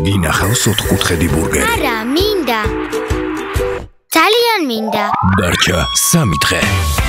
გინახავს 4-კუთხედი ბურგერი. არა, მინდა. ძალიან მინდა. დარჩა 3 დღე.